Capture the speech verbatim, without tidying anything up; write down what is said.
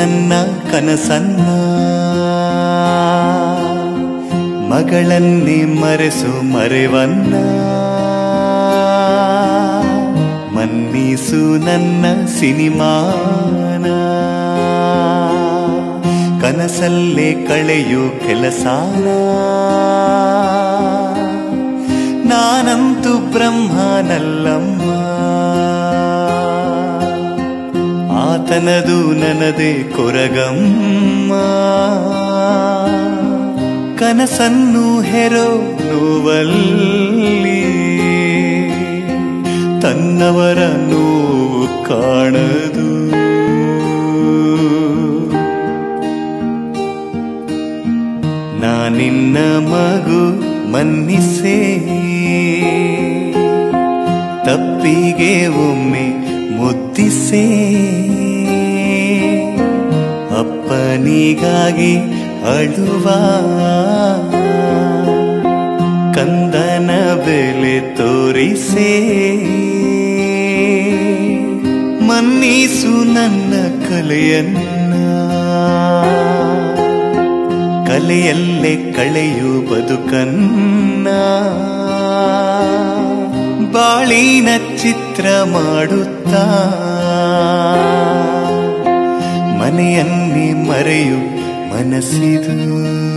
ನನ್ನ ಕನಸನ್ನ ಮಗಳನ್ನೇ ಮರೆಸು ಮರೆವನ್ನ ಮನ್ನಿಸು ನನ್ನ ಸಿನಿಮಾನ ಕನಸಲ್ಲೇ ಕಳೆಯು ಕೆಲಸಾನ ನಾನಂತೂ ಬ್ರಹ್ಮನಲ್ಲಮ್ಮ ಆತನದು ನನದೇ ಕೊರಗಮ್ಮ ಕನಸನ್ನು ಹೆರೋ ನೋವಲ್ಲಿ ತನ್ನವರ ನೋವು ಕಾಣದು ನಾನಿನ್ನ ಮಗು ಮನ್ನಿಸೇ ತಪ್ಪಿಗೆ ಒಮ್ಮೆ ಮುದ್ದಿಸೇ ಅಪ್ಪನಿಗಾಗಿ ಅಳುವ ಕಂದನ ಬೆಲೆ ತೋರಿಸೇ ಮನ್ನಿಸು ನನ್ನ ಕಲೆಯನ್ನ ಕಲೆಯಲ್ಲೇ ಕಳೆಯು ಬದುಕನ್ನ ಬಾಳಿನ ಚಿತ್ರ ಮಾಡುತ್ತಾ ಮನೆಯನ್ನೇ ಮರೆಯು ಮನಸ್ಸಿದು